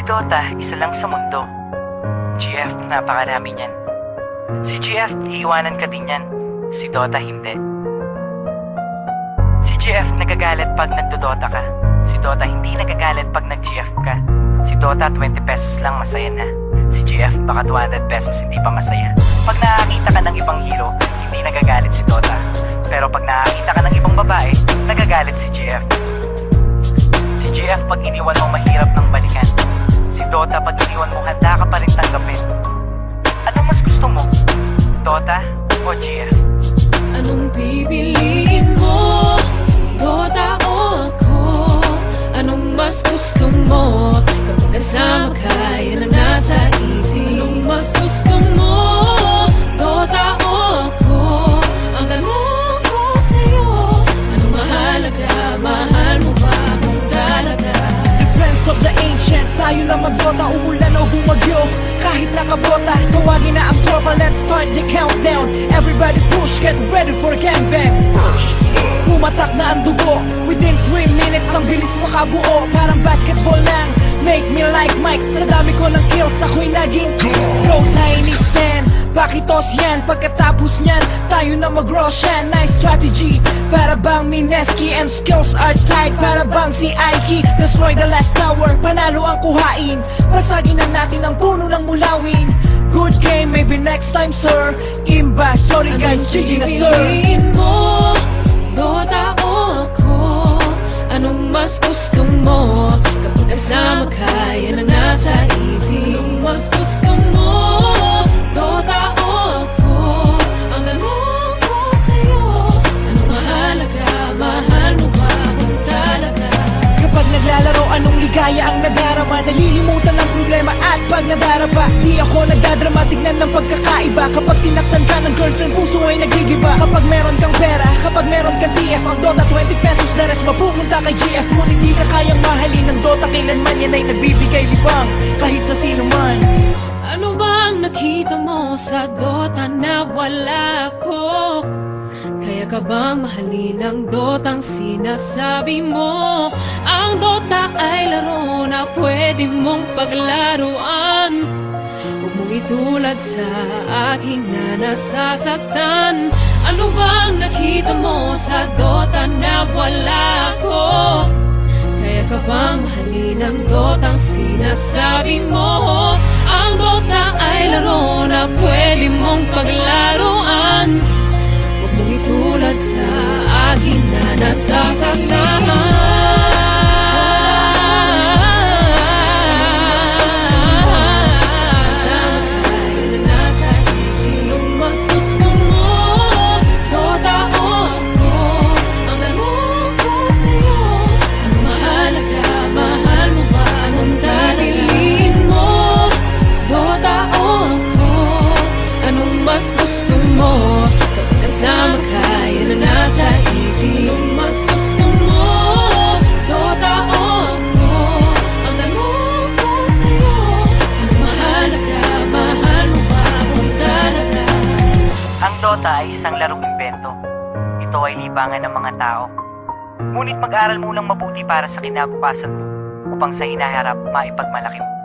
Si Dota, isa lang sa mundo. GF, napakarami niyan. Si GF, iiwanan ka din yan. Si Dota, hindi. Si GF, nagagalit pag nagdodota ka. Si Dota, hindi nagagalit pag nag-GF ka. Si Dota, 20 pesos lang, masaya na. Si GF, baka 200 pesos, hindi pa masaya. Pag nakakita ka ng ibang hero, hindi nagagalit si Dota. Pero pag nakakita ka ng ibang babae, nagagalit si GF. Si GF, pag iniwan mo, mahirap ng balikan. Si Dota, pag iniwan mo, handa ka pa rin tanggapin. Ano mas gusto mo? Dota o GF? Anong pipiliin mo? Dota o ako? Anong mas gusto mo? Kapag kasama ka, yan ang nasa isip. Anong mas gusto mo? Dota o ako? Ang tanong ko sa'yo, anong mahalaga? Mahal mo ba kung talaga? Defense of the ancient, tayo lang mag-Dota, umulan o bumagyo. Kahit nakabota, tawagin na ang tropa. Let's start the countdown. Everybody push, get ready for gangbang. Pumatak na ang dugo, within 3 minutes ang bilis makabuo. Parang basketball lang, make me like Mike. Sa dami ko ng kills, ako'y naging Go tiny stand, pakitos yan. Pagkatapos nyan, tayo na mag-Roshan. Nice strategy, para bang Mineski. And skills are tight, para bang si Aiki. Destroy the last tower, panalo ang kuhain. Pasagin na natin ang puno ng mulawin. Good game, maybe next time sir. Imba, sorry guys, GG na sir. Pipiliin mo? Dota o ako? Anong mas gusto mo? Kapag kasama ka, yan ang nasa isip. Anong mas gusto mo? Dota o ako? Ang tanong ko sa'yo, anong mahalaga? Mahal mo ba kung talaga? Kapag naglalaro, anong ligaya ang nadarama? Nalilimutan ang problema at pag nadarapa, di ako nagdadrama, tignan ng pagkakaiba. Kapag sinaktan ka ng girlfriend, puso ay nagigiba. Kapag meron kang pera, kapag meron kang TF, ang Dota 20 pesos, the rest mapupunta kay GF. Ngunit di ka kayang mahalin ng Dota, kailanman yan ay nagbibigay libang kahit sa sino man. Ano bang nakita mo sa Dota na wala ko? Kaya ka bang mahalin ang Dotang sinasabi mo? Ang Dota ay laro na pwede mong paglaruan. Huwag mong itulad sa aking na nasasaktan. Ano bang nakita mo sa Dota na wala ko? Kaya ka bang mahalin ang Dotang sinasabi mo? Ang Dota ay laro na pwede mong paglaruan. Huwag mong itulad sa akin na nasasaktan. Mas gusto mo kapag kasama ka, yan ang nasa isip. Mas gusto mo, Dota o ako? Ang tanong ko sa'yo, anong mahalaga? Mahal mo ba kung talaga? Ang Dota ay isang larong imbento. Ito ay libangan ng mga tao. Ngunit mag-aral mo lang mabuti para sa kinabukasan mo upang sa hinaharap maipagmalaki mo.